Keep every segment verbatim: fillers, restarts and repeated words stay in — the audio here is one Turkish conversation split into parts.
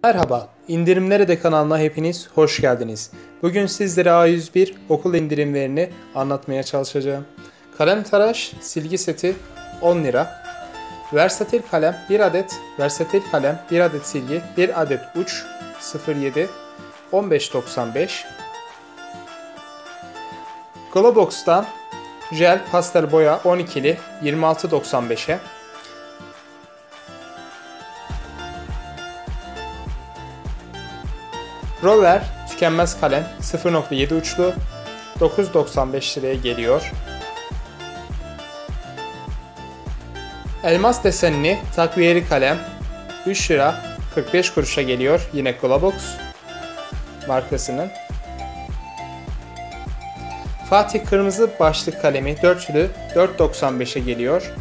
Merhaba, İndirim Nerede kanalına hepiniz hoş geldiniz. Bugün sizlere A yüz bir okul indirimlerini anlatmaya çalışacağım. Kalem tıraş silgi seti on lira. Versatil kalem bir adet, versatil kalem bir adet silgi, bir adet uç sıfır yedi on beş doksan beş. Globox'tan jel pastel boya on ikili yirmi altı doksan beşe. Rover tükenmez kalem sıfır nokta yedi uçlu dokuz doksan beş liraya geliyor. Elmas desenli takviyeli kalem üç lira kırk beş kuruşa geliyor, yine Globox markasının. Fatih kırmızı başlık kalemi dörtlü dört doksan beşe geliyor.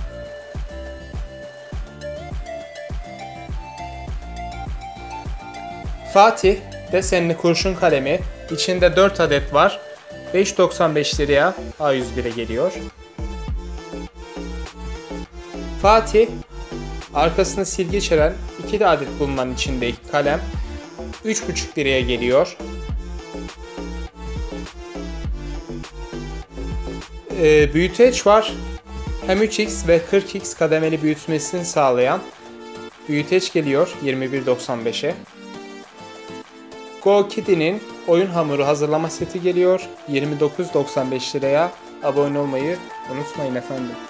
Fatih desenli kurşun kalemi içinde dört adet var, beş doksan beş liraya A yüz bire geliyor. Fatih arkasında silgi içeren iki adet bulunan içindeki kalem üç buçuk liraya geliyor. Ee, büyüteç var. Hem üç x ve kırk x kademeli büyütmesini sağlayan büyüteç geliyor yirmi bir doksan beşe. Go Kiddy'nin oyun hamuru hazırlama seti geliyor yirmi dokuz doksan beş liraya. Abone olmayı unutmayın efendim.